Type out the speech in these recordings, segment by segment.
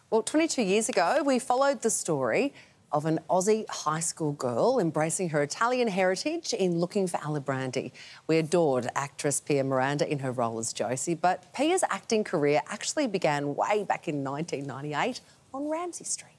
Well, 22 years ago, we followed the story of an Aussie high school girl embracing her Italian heritage in Looking for Alibrandi. We adored actress Pia Miranda in her role as Josie, but Pia's acting career actually began way back in 1998 on Ramsay Street.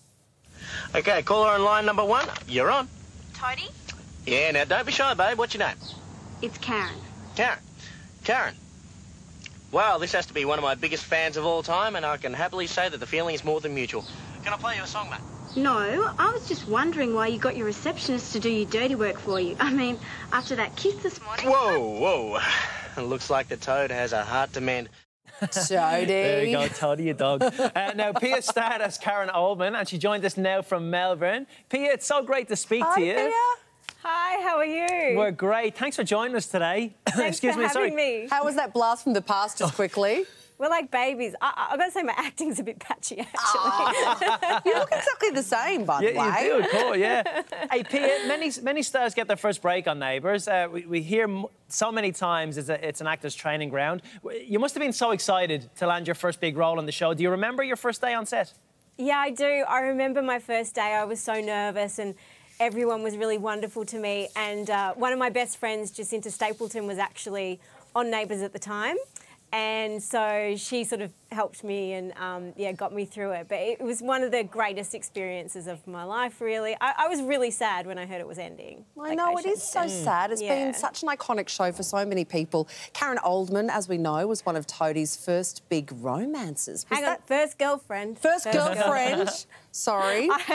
OK, caller on line number 1. You're on. Toadie? Yeah, now don't be shy, babe. What's your name? It's Karen. Karen. Karen. Well, this has to be one of my biggest fans of all time, and I can happily say that the feeling is more than mutual. Can I play you a song, mate? No, I was just wondering why you got your receptionist to do your dirty work for you. I mean, after that kiss this morning... Whoa. It looks like the toad has a heart to mend. Toadie. There you go, Toadie, you dog. Now, Pia starred as Karen Oldman, and she joined us now from Melbourne. Pia, it's so great to speak to you. Pia. Hi, how are you? We're great. Thanks for joining us today. Thanks for having me. How was that blast from the past, just quickly? We're like babies. I've got to say my acting's a bit patchy, actually. You look exactly the same, by the way. Yeah, you do, cool, yeah. Hey, Pia, many stars get their first break on Neighbours. We hear so many times it's an actor's training ground. You must have been so excited to land your first big role on the show. Do you remember your first day on set? Yeah, I do. I remember my first day. I was so nervous and everyone was really wonderful to me. And one of my best friends, Jacinta Stapleton, was actually on Neighbours at the time. And so she sort of helped me and, got me through it. But it was one of the greatest experiences of my life, really. I was really sad when I heard it was ending. I know, it is so sad. It's been such an iconic show for so many people. Karen Oldman, as we know, was one of Toadie's first big romances. Hang on, first girlfriend. First girlfriend. Sorry. Was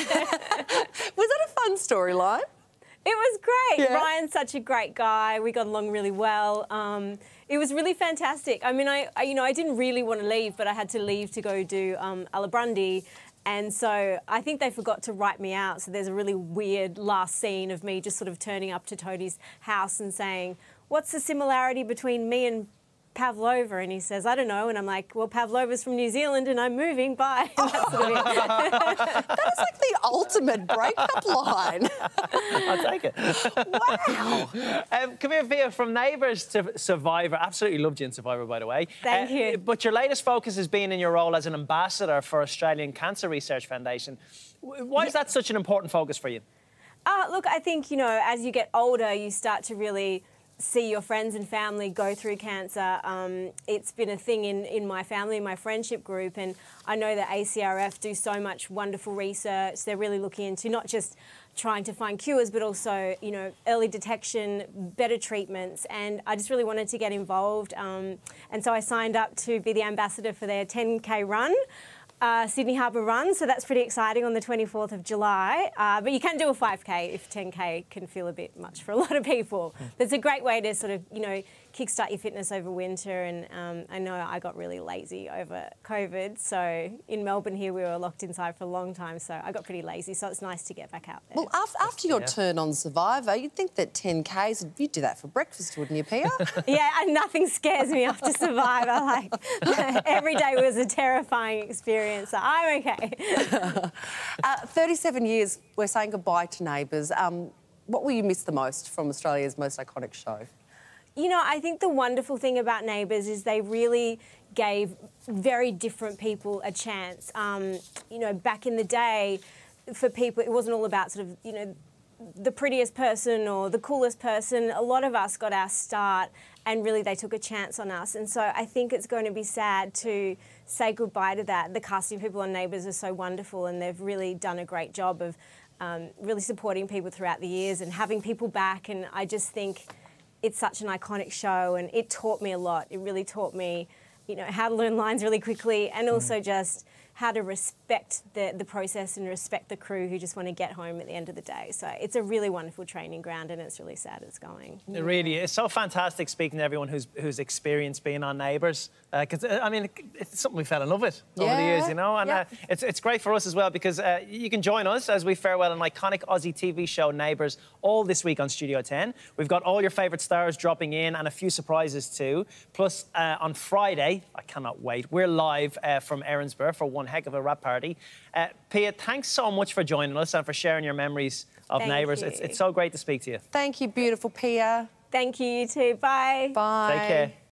that a fun storyline? It was great. Yeah. Ryan's such a great guy. We got along really well. It was really fantastic. I mean, I didn't really want to leave, but I had to leave to go do Alibrandi. And so I think they forgot to write me out. So there's a really weird last scene of me just sort of turning up to Toadie's house and saying, "What's the similarity between me and Pavlova?" And he says, "I don't know." And I'm like, "Well, Pavlova's from New Zealand and I'm moving, bye." And that's sort of it. That is like the ultimate breakup line. I'll take it. Wow. Come here, Pia, from Neighbours to Survivor. Absolutely loved you in Survivor, by the way. Thank you. But your latest focus has been in your role as an ambassador for Australian Cancer Research Foundation. Why is that such an important focus for you? Look, I think, as you get older, you start to really see your friends and family go through cancer. It's been a thing in my family, my friendship group, and I know that ACRF do so much wonderful research. They're really looking into not just trying to find cures, but also, early detection, better treatments, and I just really wanted to get involved. And so I signed up to be the ambassador for their 10K run. Sydney Harbour Run, so that's pretty exciting on the 24th of July. But you can do a 5K if 10K can feel a bit much for a lot of people. But it's a great way to sort of, kickstart your fitness over winter. And I know I got really lazy over COVID. So in Melbourne here, we were locked inside for a long time. So I got pretty lazy. So it's nice to get back out there. Well, after your turn on Survivor, you'd think that 10Ks, you'd do that for breakfast, wouldn't you, Pia? Yeah, and nothing scares me after Survivor. Like, every day was a terrifying experience. So I'm okay. 37 years, we're saying goodbye to Neighbours. What will you miss the most from Australia's most iconic show? I think the wonderful thing about Neighbours is they really gave very different people a chance. Back in the day, for people, it wasn't all about sort of, the prettiest person or the coolest person. A lot of us got our start and really they took a chance on us. And so I think it's going to be sad to say goodbye to that. The casting people on Neighbours are so wonderful and they've really done a great job of really supporting people throughout the years and having people back. And I just think it's such an iconic show and it taught me a lot. It really taught me, how to learn lines really quickly and also just how to respect the process and respect the crew who just want to get home at the end of the day. So it's a really wonderful training ground and it's really sad it's going. It really is. So fantastic speaking to everyone who's experienced being on Neighbours. Because, it's something we fell in love with over the years, And it's great for us as well because you can join us as we farewell an iconic Aussie TV show, Neighbours, all this week on Studio 10. We've got all your favourite stars dropping in and a few surprises too. Plus, on Friday, I cannot wait, we're live from Erinsborough for one heck of a rap party. Pia, thanks so much for joining us and for sharing your memories of Neighbours. It's so great to speak to you. Thank you, beautiful Pia. Thank you, you too. Bye. Bye. Take care.